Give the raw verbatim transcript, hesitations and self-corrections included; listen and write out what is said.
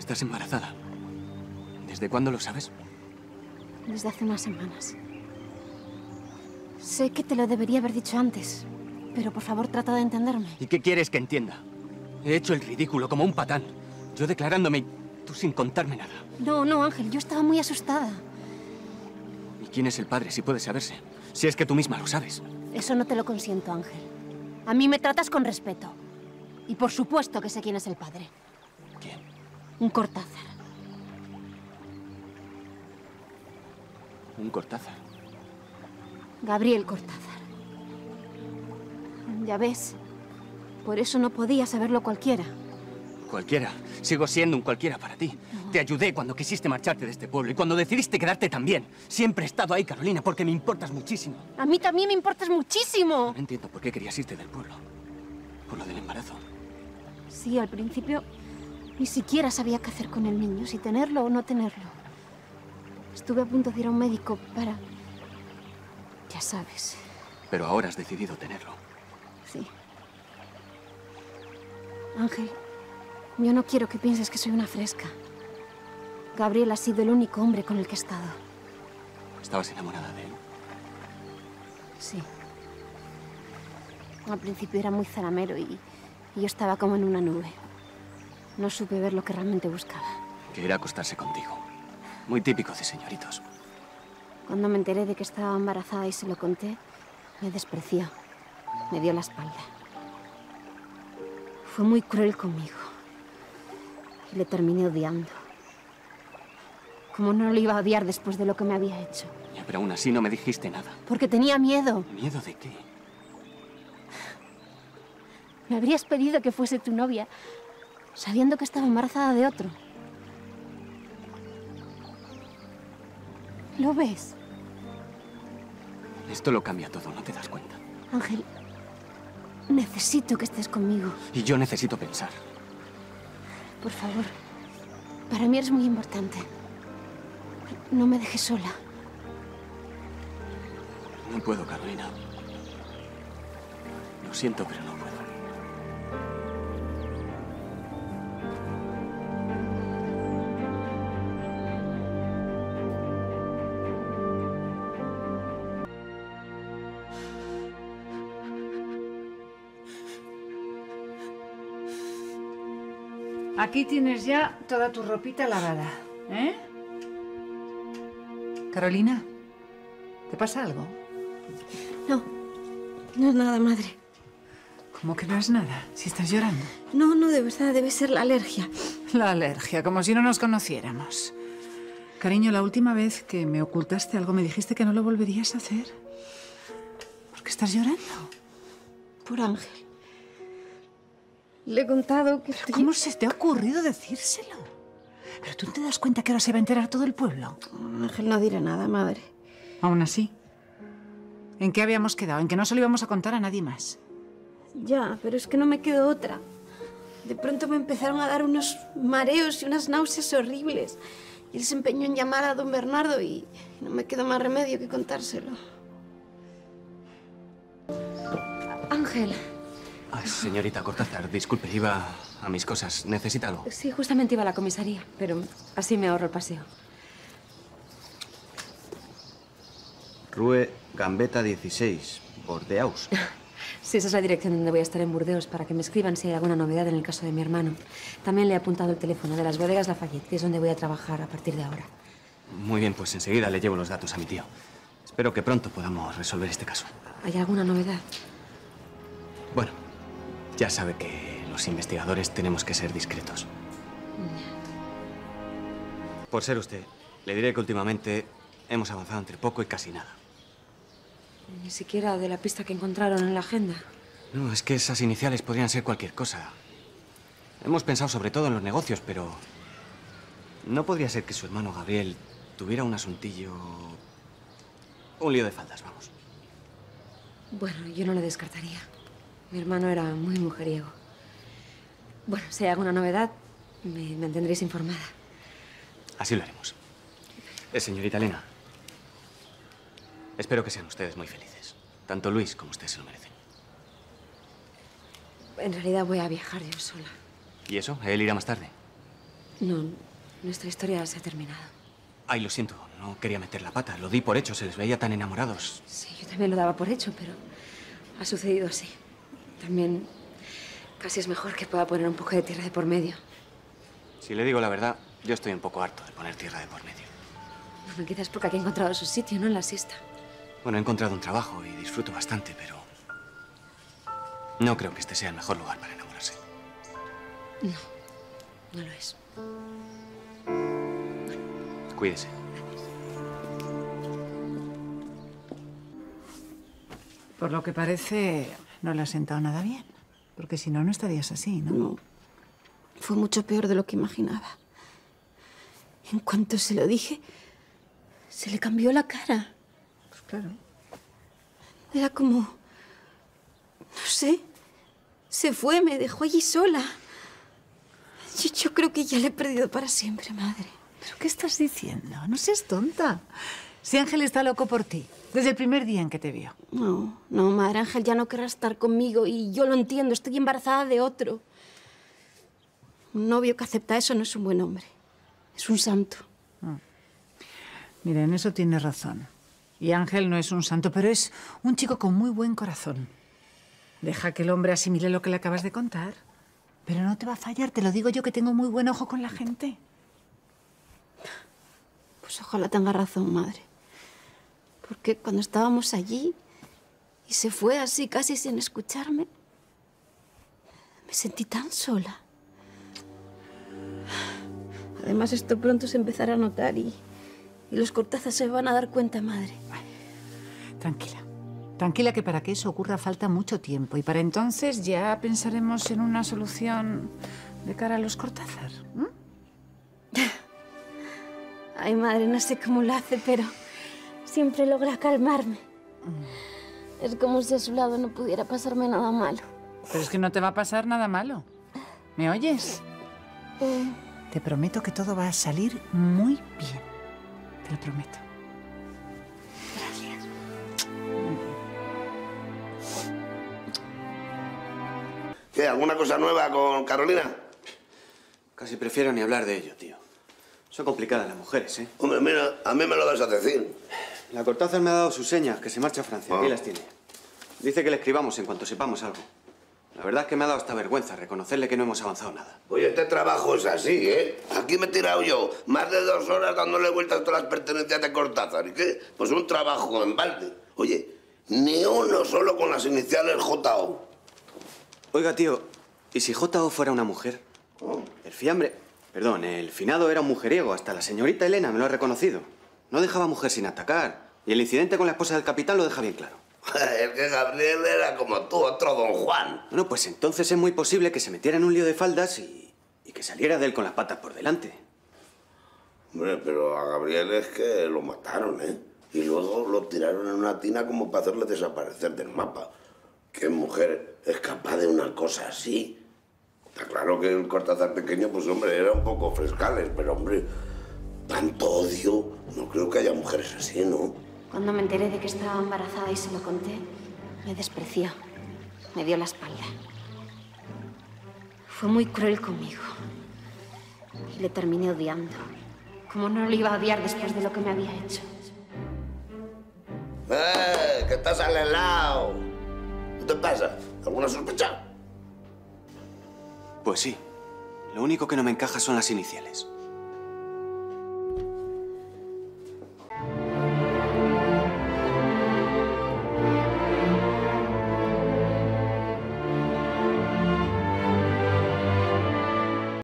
Estás embarazada. ¿Desde cuándo lo sabes? Desde hace unas semanas. Sé que te lo debería haber dicho antes, pero por favor trata de entenderme. ¿Y qué quieres que entienda? He hecho el ridículo como un patán. Yo declarándome y tú sin contarme nada. No, no, Ángel, yo estaba muy asustada. ¿Y quién es el padre, si puede saberse? Si es que tú misma lo sabes. Eso no te lo consiento, Ángel. A mí me tratas con respeto. Y por supuesto que sé quién es el padre. ¿Quién? Un Cortázar. Un Cortázar. Gabriel Cortázar. Ya ves, por eso no podía saberlo cualquiera. Cualquiera. Sigo siendo un cualquiera para ti. No. Te ayudé cuando quisiste marcharte de este pueblo y cuando decidiste quedarte también. Siempre he estado ahí, Carolina, porque me importas muchísimo. A mí también me importas muchísimo. No entiendo por qué querías irte del pueblo. Por lo del embarazo. Sí, al principio ni siquiera sabía qué hacer con el niño, si tenerlo o no tenerlo. Estuve a punto de ir a un médico para... ya sabes. Pero ahora has decidido tenerlo. Sí. Ángel, yo no quiero que pienses que soy una fresca. Gabriel ha sido el único hombre con el que he estado. ¿Estabas enamorada de él? Sí. Al principio era muy zaramero y, y yo estaba como en una nube. No supe ver lo que realmente buscaba. Que era acostarse contigo. Muy típico de señoritos. Cuando me enteré de que estaba embarazada y se lo conté, me despreció. Me dio la espalda. Fue muy cruel conmigo. Y le terminé odiando. Como no lo iba a odiar después de lo que me había hecho. Ya, pero aún así no me dijiste nada. Porque tenía miedo. ¿Miedo de qué? Me habrías pedido que fuese tu novia, sabiendo que estaba embarazada de otro. ¿Lo ves? Esto lo cambia todo, ¿no te das cuenta? Ángel, necesito que estés conmigo. Y yo necesito pensar. Por favor, para mí eres muy importante. No me dejes sola. No puedo, Carolina. Lo siento, pero no puedo. Aquí tienes ya toda tu ropita lavada, ¿eh? Carolina, ¿te pasa algo? No, no es nada, madre. ¿Cómo que no es nada? Si estás llorando. No, no, de verdad, debe ser la alergia. La alergia, como si no nos conociéramos. Cariño, la última vez que me ocultaste algo me dijiste que no lo volverías a hacer. ¿Por qué estás llorando? Por Ángel. Le he contado que... ¿Pero cómo se te ha ocurrido decírselo? ¿Pero tú no te das cuenta que ahora se va a enterar todo el pueblo? Ángel, no diré nada, madre. Aún así, ¿en qué habíamos quedado? En que no se lo íbamos a contar a nadie más. Ya, pero es que no me quedó otra. De pronto me empezaron a dar unos mareos y unas náuseas horribles. Y él se empeñó en llamar a don Bernardo y no me quedó más remedio que contárselo. Ángel. Ay, señorita Cortázar, disculpe, iba a mis cosas. ¿Necesita algo? Sí, justamente iba a la comisaría, pero así me ahorro el paseo. Rue Gambetta dieciséis, Bordeaux. Sí, esa es la dirección donde voy a estar en Burdeos para que me escriban si hay alguna novedad en el caso de mi hermano. También le he apuntado el teléfono de las bodegas Lafayette, que es donde voy a trabajar a partir de ahora. Muy bien, pues enseguida le llevo los datos a mi tío. Espero que pronto podamos resolver este caso. ¿Hay alguna novedad? Bueno, ya sabe que los investigadores tenemos que ser discretos. Por ser usted, le diré que últimamente hemos avanzado entre poco y casi nada. Ni siquiera de la pista que encontraron en la agenda. No, es que esas iniciales podrían ser cualquier cosa. Hemos pensado sobre todo en los negocios, pero... ¿no podría ser que su hermano Gabriel tuviera un asuntillo... un lío de faldas, vamos? Bueno, yo no lo descartaría. Mi hermano era muy mujeriego. Bueno, si hay alguna novedad, me mantendréis informada. Así lo haremos. Eh, señorita Elena, espero que sean ustedes muy felices. Tanto Luis como usted se lo merecen. En realidad voy a viajar yo sola. ¿Y eso? ¿Él irá más tarde? No, nuestra historia se ha terminado. Ay, lo siento, no quería meter la pata. Lo di por hecho, se les veía tan enamorados. Sí, yo también lo daba por hecho, pero ha sucedido así. También casi es mejor que pueda poner un poco de tierra de por medio. Si le digo la verdad, yo estoy un poco harto de poner tierra de por medio. Bueno, quizás porque aquí he encontrado su sitio, ¿no? En la siesta. Bueno, he encontrado un trabajo y disfruto bastante, pero no creo que este sea el mejor lugar para enamorarse. No, no lo es. Cuídese. Por lo que parece, no le ha sentado nada bien. Porque si no, no estarías así, ¿no? No. Fue mucho peor de lo que imaginaba. En cuanto se lo dije, se le cambió la cara. Pues claro. Era como... no sé. Se fue, me dejó allí sola. Yo, yo creo que ya le he perdido para siempre, madre. ¿Pero qué estás diciendo? No seas tonta. Si Ángel está loco por ti, desde el primer día en que te vio. No, no, madre, Ángel ya no querrá estar conmigo y yo lo entiendo. Estoy embarazada de otro. Un novio que acepta eso no es un buen hombre. Es un santo. Mm. Mira, en eso tienes razón. Y Ángel no es un santo, pero es un chico con muy buen corazón. Deja que el hombre asimile lo que le acabas de contar. Pero no te va a fallar, te lo digo yo que tengo muy buen ojo con la gente. Pues ojalá tenga razón, madre. Porque cuando estábamos allí y se fue así casi sin escucharme, me sentí tan sola. Además, esto pronto se empezará a notar y, y los Cortázar se van a dar cuenta, madre. Tranquila. Tranquila, que para que eso ocurra falta mucho tiempo. Y para entonces ya pensaremos en una solución de cara a los Cortázar. ¿Mm? Ay, madre, no sé cómo lo hace, pero siempre logra calmarme. Mm. Es como si a su lado no pudiera pasarme nada malo. Pero es que no te va a pasar nada malo. ¿Me oyes? Mm. Te prometo que todo va a salir muy bien. Te lo prometo. Gracias. ¿Qué? ¿Alguna cosa nueva con Carolina? Casi prefiero ni hablar de ello, tío. Son complicadas las mujeres, ¿eh? Hombre, mira, a mí me lo vas a decir. La Cortázar me ha dado sus señas, que se marcha a Francia. Ah. Aquí las tiene. Dice que le escribamos en cuanto sepamos algo. La verdad es que me ha dado hasta vergüenza reconocerle que no hemos avanzado nada. Oye, este trabajo es así, ¿eh? Aquí me he tirado yo más de dos horas dándole vueltas a todas las pertenencias de Cortázar. ¿Y qué? Pues un trabajo en balde. Oye, ni uno solo con las iniciales J O. Oiga, tío, ¿y si J O fuera una mujer? Oh. El fiambre... Perdón, el finado era un mujeriego. Hasta la señorita Elena me lo ha reconocido. No dejaba a mujer sin atacar. Y el incidente con la esposa del capitán lo deja bien claro. Es que Gabriel era como tú, otro don Juan. Bueno, pues entonces es muy posible que se metiera en un lío de faldas y, y que saliera de él con las patas por delante. Hombre, pero a Gabriel es que lo mataron, ¿eh? Y luego lo tiraron en una tina como para hacerle desaparecer del mapa. ¿Qué mujer es capaz de una cosa así? Está claro que el Cortázar pequeño, pues hombre, era un poco frescales, pero hombre, tanto odio, no creo que haya mujeres así, ¿no? Cuando me enteré de que estaba embarazada y se lo conté, me despreció. Me dio la espalda. Fue muy cruel conmigo. Y le terminé odiando. Como no lo iba a odiar después de lo que me había hecho. ¡Eh! ¡Que estás al helado! ¿Qué te pasa? ¿Alguna sospecha? Pues sí. Lo único que no me encaja son las iniciales.